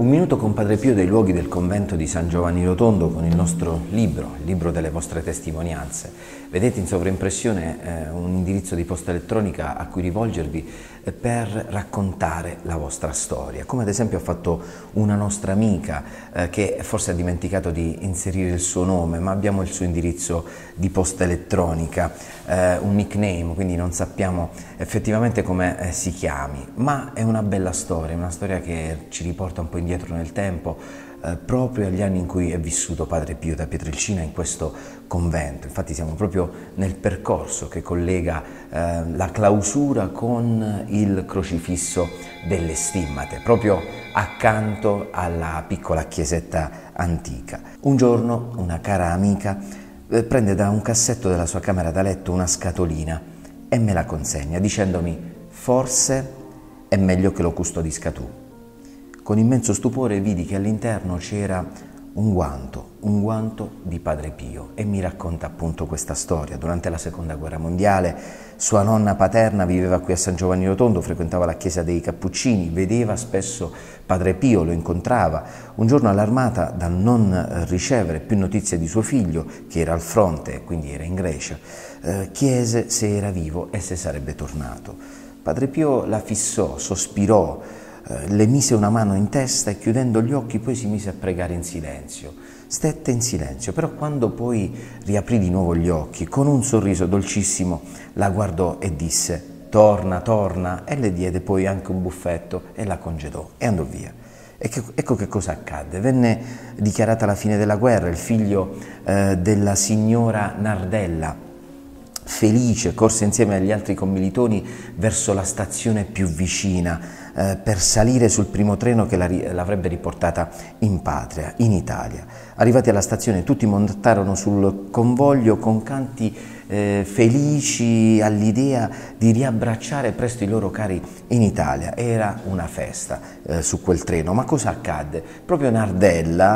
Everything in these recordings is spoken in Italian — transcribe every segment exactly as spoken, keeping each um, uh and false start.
Un minuto con Padre Pio dei luoghi del convento di San Giovanni Rotondo con il nostro libro, il libro delle vostre testimonianze. Vedete in sovraimpressione eh, un indirizzo di posta elettronica a cui rivolgervi eh, per raccontare la vostra storia, come ad esempio ha fatto una nostra amica eh, che forse ha dimenticato di inserire il suo nome, ma abbiamo il suo indirizzo di posta elettronica, eh, un nickname, quindi non sappiamo effettivamente come eh, si chiami, ma è una bella storia, una storia che ci riporta un po' indietro nel tempo, eh, proprio agli anni in cui è vissuto Padre Pio da Pietrelcina in questo convento. Infatti siamo proprio nel percorso che collega eh, la clausura con il crocifisso delle Stimmate, proprio accanto alla piccola chiesetta antica. Un giorno una cara amica eh, prende da un cassetto della sua camera da letto una scatolina e me la consegna dicendomi: forse è meglio che lo custodisca tu. Con immenso stupore vidi che all'interno c'era un guanto, un guanto di Padre Pio, e mi racconta appunto questa storia. Durante la Seconda Guerra Mondiale sua nonna paterna viveva qui a San Giovanni Rotondo, frequentava la chiesa dei Cappuccini, vedeva spesso Padre Pio, lo incontrava. Un giorno allarmata dal non ricevere più notizie di suo figlio, che era al fronte e quindi era in Grecia, eh, chiese se era vivo e se sarebbe tornato. Padre Pio la fissò, sospirò, le mise una mano in testa e chiudendo gli occhi poi si mise a pregare in silenzio. Stette in silenzio, però quando poi riaprì di nuovo gli occhi, con un sorriso dolcissimo la guardò e disse: torna, torna, e le diede poi anche un buffetto e la congedò e andò via. E che, ecco che cosa accadde. Venne dichiarata la fine della guerra, il figlio eh, della signora Nardella, felice, corse insieme agli altri commilitoni verso la stazione più vicina eh, per salire sul primo treno che la, l'avrebbe riportata in patria, in Italia. Arrivati alla stazione tutti montarono sul convoglio con canti eh, felici all'idea di riabbracciare presto i loro cari in Italia. Era una festa eh, su quel treno, ma cosa accadde? Proprio Nardella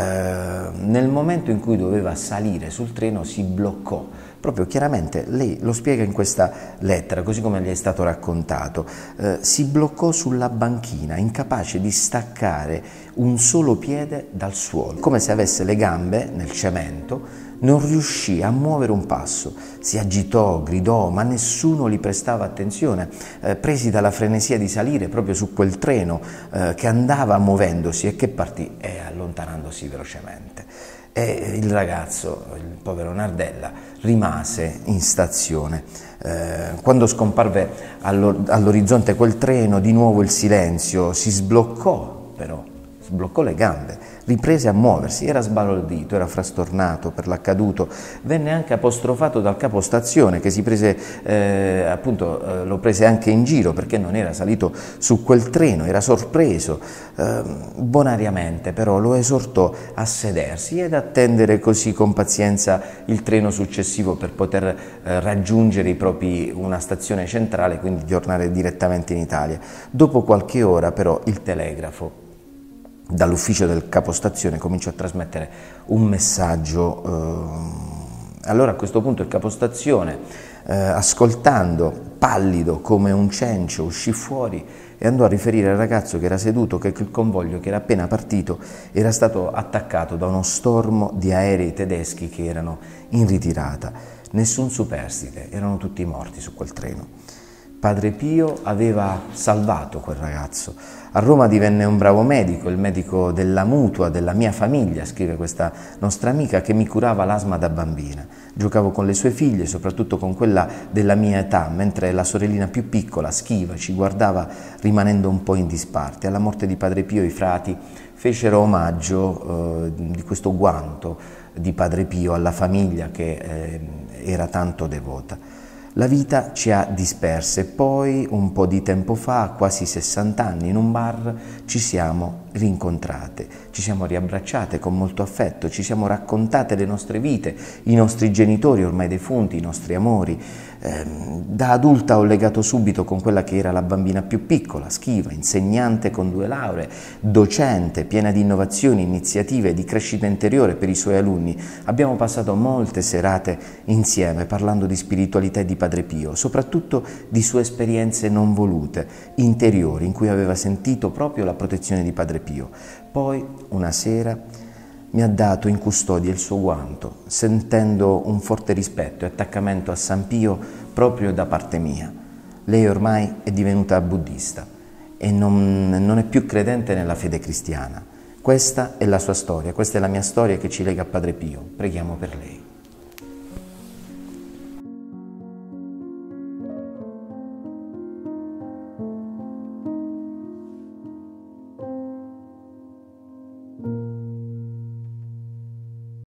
eh, nel momento in cui doveva salire sul treno si bloccò. Proprio chiaramente, lei lo spiega in questa lettera, così come gli è stato raccontato, eh, si bloccò sulla banchina, incapace di staccare un solo piede dal suolo, come se avesse le gambe nel cemento, non riuscì a muovere un passo, si agitò, gridò, ma nessuno gli prestava attenzione, eh, presi dalla frenesia di salire proprio su quel treno eh, che andava muovendosi e che partì e allontanandosi velocemente. E il ragazzo, il povero Nardella, rimase in stazione. Eh, quando scomparve all'orizzonte quel treno, di nuovo il silenzio, si sbloccò però, sbloccò le gambe, riprese a muoversi, era sbalordito, era frastornato per l'accaduto, venne anche apostrofato dal capostazione che si prese, eh, appunto, eh, lo prese anche in giro perché non era salito su quel treno, era sorpreso, eh, bonariamente però lo esortò a sedersi ed attendere così con pazienza il treno successivo per poter eh, raggiungere i propri, una stazione centrale, quindi tornare direttamente in Italia. Dopo qualche ora però il telegrafo dall'ufficio del capostazione cominciò a trasmettere un messaggio. Eh, allora a questo punto il capostazione, eh, ascoltando, pallido come un cencio, uscì fuori e andò a riferire al ragazzo che era seduto che il convoglio che era appena partito era stato attaccato da uno stormo di aerei tedeschi che erano in ritirata. Nessun superstite, erano tutti morti su quel treno. Padre Pio aveva salvato quel ragazzo. A Roma divenne un bravo medico, il medico della mutua, della mia famiglia, scrive questa nostra amica, che mi curava l'asma da bambina. Giocavo con le sue figlie, soprattutto con quella della mia età, mentre la sorellina più piccola, schiva, ci guardava rimanendo un po' in disparte. Alla morte di Padre Pio i frati fecero omaggio eh, di questo guanto di Padre Pio alla famiglia che eh, era tanto devota. La vita ci ha disperse, poi un po' di tempo fa, quasi sessanta anni, in un bar ci siamo rincontrate, ci siamo riabbracciate con molto affetto, ci siamo raccontate le nostre vite, i nostri genitori ormai defunti, i nostri amori, Eh, da adulta ho legato subito con quella che era la bambina più piccola, schiva, insegnante con due lauree, docente, piena di innovazioni, iniziative e di crescita interiore per i suoi alunni. Abbiamo passato molte serate insieme parlando di spiritualità e di Padre Pio, soprattutto di sue esperienze non volute, interiori, in cui aveva sentito proprio la protezione di Padre Pio. Poi, una sera, mi ha dato in custodia il suo guanto, sentendo un forte rispetto e attaccamento a San Pio proprio da parte mia. Lei ormai è divenuta buddista e non, non è più credente nella fede cristiana. Questa è la sua storia, questa è la mia storia che ci lega a Padre Pio. Preghiamo per lei.